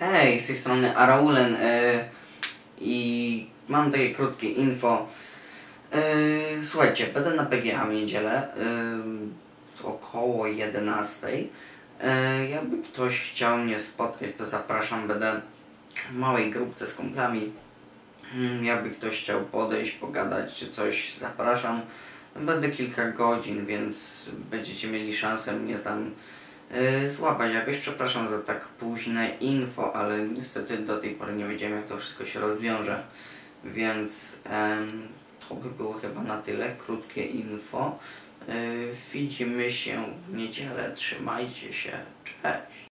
Hej, z tej strony Araulen i mam takie krótkie info. Słuchajcie, będę na PGA w niedzielę około 11. Jakby ktoś chciał mnie spotkać, to zapraszam, będę w małej grupce z kumplami. Jakby ktoś chciał podejść, pogadać czy coś, zapraszam. Będę kilka godzin, więc będziecie mieli szansę mnie tam złapać jakoś. Przepraszam za tak późne info, ale niestety do tej pory nie wiedziałem, jak to wszystko się rozwiąże. Więc to by było chyba na tyle. Krótkie info. Widzimy się w niedzielę. Trzymajcie się. Cześć.